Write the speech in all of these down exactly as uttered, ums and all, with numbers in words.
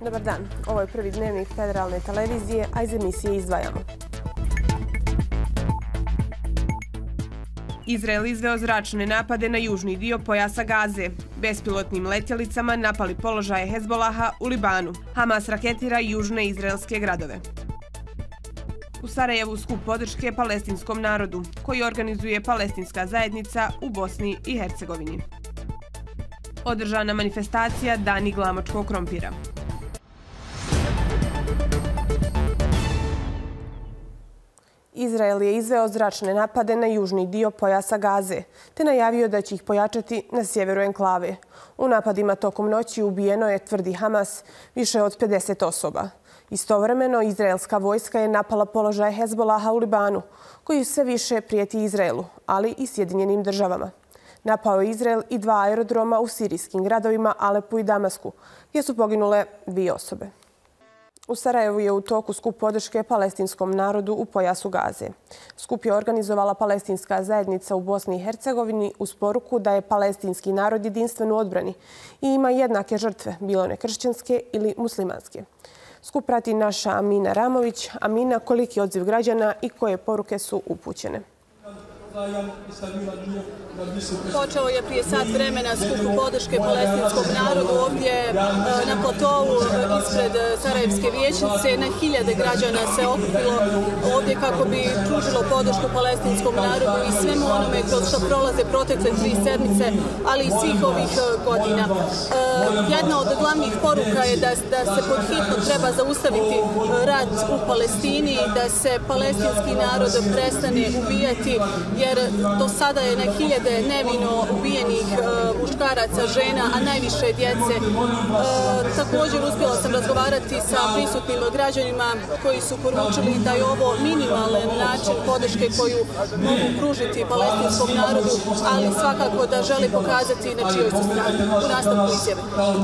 Dobar dan, ovo je prvi dnevnik Federalne televizije, a iz emisije izdvajamo. Izrael izveo zračne napade na južni dio pojasa Gaze. Bespilotnim letjelicama napali položaje Hezbolaha u Libanu. Hamas raketira južne izraelske gradove. U Sarajevu skup podrške palestinskom narodu, koji organizuje palestinska zajednica u Bosni i Hercegovini. Održana manifestacija Dani glamočkog krompira. Izrael je izveo zračne napade na južni dio pojasa Gaze, te najavio da će ih pojačati na sjeveru enklave. U napadima tokom noći ubijeno je, tvrdi Hamas, više od pedeset osoba. Istovremeno, izraelska vojska je napala položaj Hezbolaha u Libanu, koji sve više prijeti Izraelu, ali i Sjedinjenim državama. Napao je Izrael i dva aerodroma u sirijskim gradovima Alepu i Damasku, gdje su poginule dvije osobe. U Sarajevu je u toku skup podrške palestinskom narodu u pojasu Gaze. Skup je organizovala palestinska zajednica u Bosni i Hercegovini uz poruku da je palestinski narod jedinstven u odbrani i ima jednake žrtve, bilo one kršćanske ili muslimanske. Skup prati naša Amina Ramović. Amina, koliki odziv građana i koje poruke su upućene? Počeo je prije sat vremena skup podrške palestinskom narodu ovdje na platovu ispred Sarajevske vijećnice. Na hiljade građana se okupilo ovdje kako bi pružilo podršku palestinskom narodu i svemu onome kroz što prolaze protekle tri sedmice, ali i svih ovih godina. Jedna od glavnih poruka je da, da se pod hitno treba zaustaviti rat u Palestini, da se palestinski narod prestane ubijati, jer do sada je na hiljade nevino ubijenih e, muškaraca, žena, a najviše djece. E, također uspjela sam razgovarati sa prisutnim građanima koji su poručili da je ovo minimalan način podrške koju mogu pružiti palestinskom narodu, ali svakako da žele pokazati na čijoj su strani. U nastavku izjave.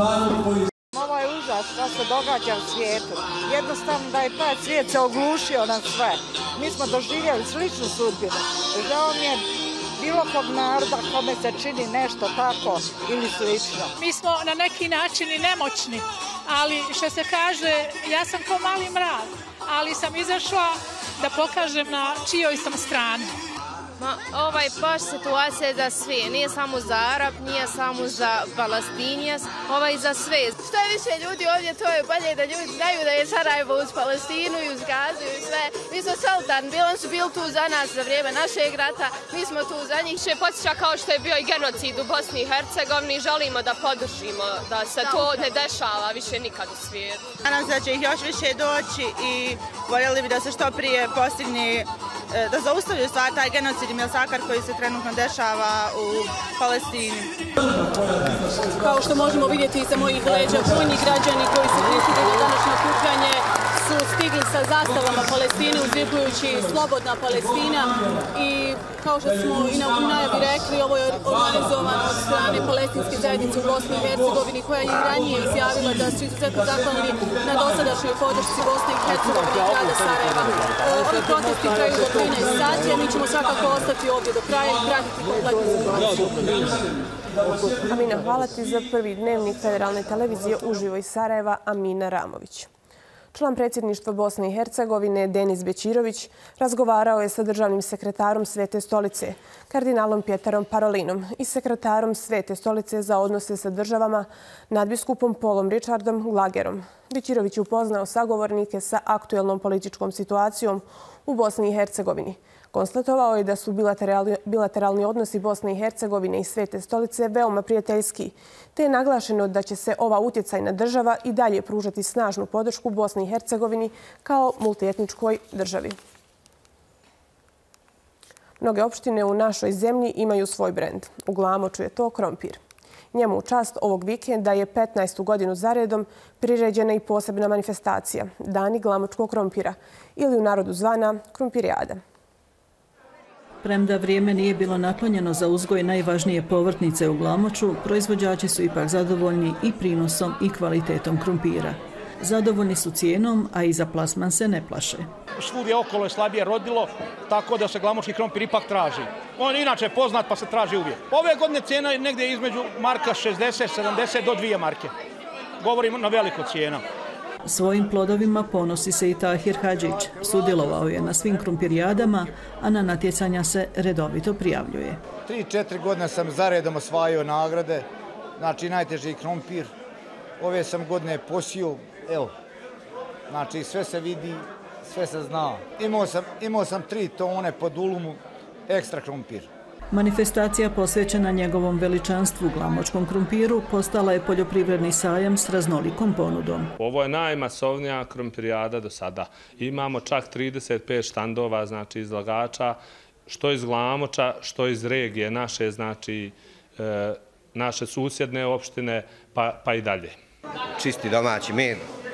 Ovo je užas što se događa u svijetu. Jednostavno da je taj svijet se oglušio na sve. Mi smo doživjeli sličnu sudbinu. Žao mi je bilo kog naroda kome se čini nešto tako ili slično. Mi smo na neki način i nemoćni, ali što se kaže, ja sam kao mali mrak, ali sam izašla da pokažem na čijoj sam strani. Ma, ovaj baš situacija je za sve, nije samo za Arab, nije samo za Palestinijas, ovaj za sve. Što je više ljudi ovdje, to je bolje da ljudi znaju da je Sarajevo uz Palestinu i uz Gazu i sve. Mi smo solidarni, bili su bili tu za nas za vrijeme našeg rata, mi smo tu za njih. Še podsjeća kao što je bio i genocid u Bosni i Hercegovini, želimo da podržimo, da se to ne dešava više nikad u svijetu. Nadam se da će ih još više doći i voljeli bi da se što prije postigne, da zaustavljaju stvar taj genocid i masakar koji se trenutno dešava u Palestini. Kao što možemo vidjeti iza mojih leđa, brojni građani koji su prisutni na današnje okupljanje su stigli sa zastavama Palestine, uzvikujući Slobodna Palestina. I kao što smo i na najavi rekli, ovo je organizovano od strane palestinske zajednice u Bosni i Hercegovini, koja je i ranije izjavila da su izuzetno zahvalni na dosadašnjoj podršci Bosne i Hercegovine i grada Sarajeva. Ovi protesti traju do trinaest sati, a mi ćemo svakako ostati ovdje do kraja i pratiti kompletnu situaciju. Amina, hvala ti za prvi dnevnik Federalne televizije uživo iz Sarajeva, Amina Ramović. Član predsjedništva Bosne i Hercegovine Denis Bećirović razgovarao je sa državnim sekretarom Svete stolice, kardinalom Pjetarom Parolinom i sekretarom Svete stolice za odnose sa državama nadbiskupom Paulom Richardom Glagerom. Bećirović je upoznao sagovornike sa aktuelnom političkom situacijom u Bosni i Hercegovini. Konstatovao je da su bilateralni odnosi Bosne i Hercegovine i Svete stolice veoma prijateljski, te je naglašeno da će se ova utjecajna država i dalje pružati snažnu podršku Bosni i Hercegovini kao multietničkoj državi. Mnoge opštine u našoj zemlji imaju svoj brend. U Glamoču je to krompir. Njemu u čast ovog vikenda je petnaestu godinu zaredom priređena i posebna manifestacija Dani glamočkog krompira ili u narodu zvana Krompirijada. Premda vrijeme nije bilo naklonjeno za uzgoj najvažnije povrtnice u Glamoču, proizvođači su ipak zadovoljni i prinosom i kvalitetom krumpira. Zadovoljni su cijenom, a i za plasman se ne plaše. Svugdje okolo je slabije rodilo, tako da se glamočki krompir ipak traži. On je inače poznat pa se traži uvijek. Ove godine cijena je negdje između marka šezdeset sedamdeset do dvije marke. Govorimo na veliko cijena. Svojim plodovima ponosi se i Tahir Hadžić. Sudjelovao je na svim krumpirijadama, a na natjecanja se redovito prijavljuje. Tri, četiri godine sam zaredom osvajao nagrade, znači najteži krompir. Ove sam godine posio, evo, znači sve se vidi, sve se zna. Imao sam, imao sam tri tone po dulumu ekstra krompir. Manifestacija posvećena njegovom veličanstvu glamočkom krumpiru postala je poljoprivredni sajam s raznolikom ponudom. Ovo je najmasovnija krumpirijada do sada. Imamo čak trideset pet štandova, znači izlagača, što iz Glamoča, što iz regije naše, znači e, naše susjedne opštine, pa, pa i dalje. Čisti domaći med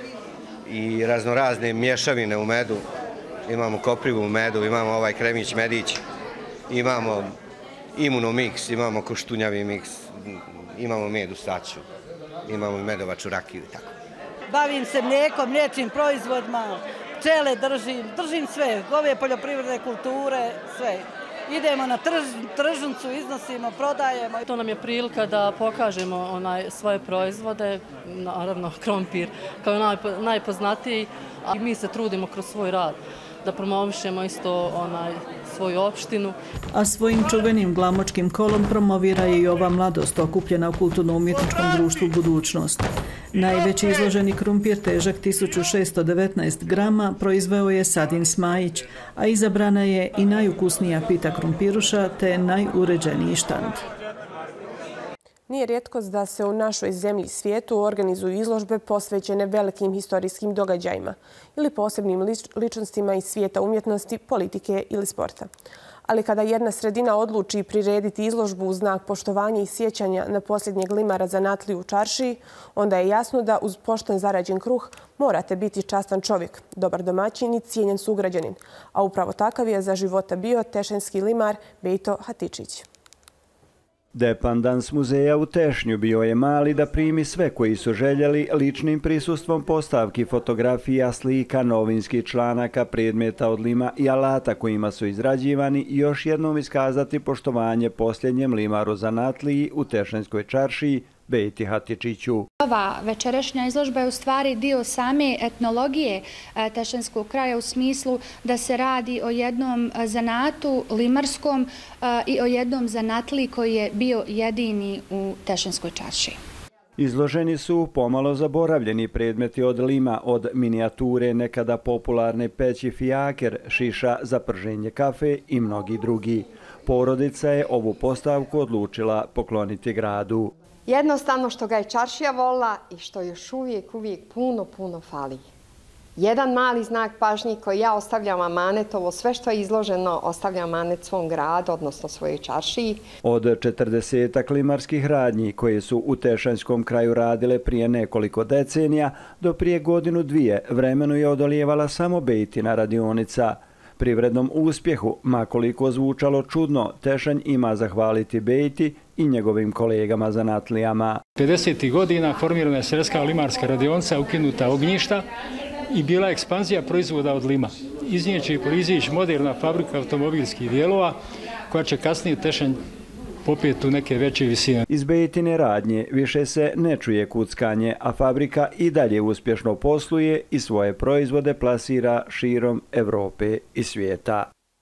i raznorazne mješavine u medu. Imamo koprivu u medu, imamo ovaj kremić medić, imamo imunomix, imamo koštunjavi miks, imamo med u saču, imamo medovaču rakiju i tako. Bavim se mlijekom, mliječnim proizvodima, pčele držim, držim sve, ove poljoprivredne kulture, sve. Idemo na trž, tržnicu, iznosimo, prodajemo. To nam je prilika da pokažemo onaj svoje proizvode, naravno krompir kao najpo, najpoznatiji, a mi se trudimo kroz svoj rad da promovišemo isto onaj svoju opštinu. A svojim čuvenim glamočkim kolom promovira je i ova mladost okupljena u kulturno-umjetničkom društvu Budućnost. Najveći izloženi krumpir, težak tisuću šessto devetnaest grama, proizveo je Sadin Smajić, a izabrana je i najukusnija pita krumpiruša te najuređeniji štand. Nije rijetkost da se u našoj zemlji i svijetu organizuju izložbe posvećene velikim historijskim događajima ili posebnim ličnostima iz svijeta umjetnosti, politike ili sporta. Ali kada jedna sredina odluči prirediti izložbu u znak poštovanja i sjećanja na posljednjeg limara zanatliju u čaršiji, onda je jasno da uz pošten zarađen kruh morate biti častan čovjek, dobar domaćin i cijenjen sugrađanin. A upravo takav je za života bio tešenski limar Bejto Hatičić. Depandans muzeja u Tešnju bio je mali da primi sve koji su željeli ličnim prisustvom postavki, fotografija, slika, novinskih članaka, predmeta od lima i alata kojima su izrađivani i još jednom iskazati poštovanje posljednjem limaru zanatliji u Tešenskoj čaršiji Bejti Hatičiću. Ova večerašnja izložba je u stvari dio same etnologije Tešenskog kraja u smislu da se radi o jednom zanatu limarskom i o jednom zanatliji koji je bio jedini u Tešenskoj čaršiji. Izloženi su pomalo zaboravljeni predmeti od lima, od minijature nekada popularne peći fijaker, šiša za prženje kafe i mnogi drugi. Porodica je ovu postavku odlučila pokloniti gradu. Jednostavno što ga je čaršija volila i što još uvijek, uvijek puno, puno fali. Jedan mali znak pažnje koji ja ostavljam amanetovo, sve što je izloženo ostavljam amanet svom gradu, odnosno svojoj čaršiji. Od četrdesetak limarskih radnji koje su u Tešenskom kraju radile prije nekoliko decenija, do prije godinu dvije vremenu je odolijevala samo Bejtina radionica. Privrednom uspjehu, makoliko zvučalo čudno, Tešanj ima zahvaliti Bejti i njegovim kolegama zanatlijama. pedesetih godina formirana je Sredska limarska radionica, ukinuta ognjišta i bila ekspanzija proizvoda od lima. Iz nje će proizići moderna fabrika automobilskih dijelova koja će kasnije Tešanj popeti u neke veće visine. Iz Bejtine radnje više se ne čuje kuckanje, a fabrika i dalje uspješno posluje i svoje proizvode plasira širom Evrope i svijeta.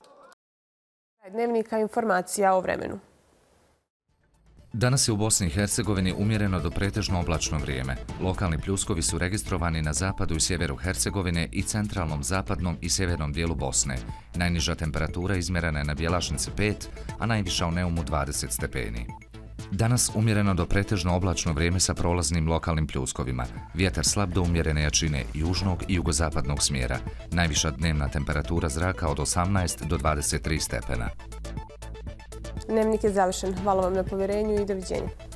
Dnevnika informacija o vremenu. Danas je u Bosni i Hercegovini umjereno do pretežno oblačno vrijeme. Lokalni pljuskovi su registrovani na zapadu i sjeveru Hercegovine i centralnom, zapadnom i sjevernom dijelu Bosne. Najniža temperatura izmjerena je na Bjelašnici pet, a najviša u Neumu dvadeset stepeni. Danas umjereno do pretežno oblačno vrijeme sa prolaznim lokalnim pljuskovima. Vjetar slab do umjerene jačine južnog i jugozapadnog smjera. Najviša dnevna temperatura zraka od osamnaest do dvadeset tri stepena. Dnevnik je završen. Hvala vam na povjerenju i doviđenja.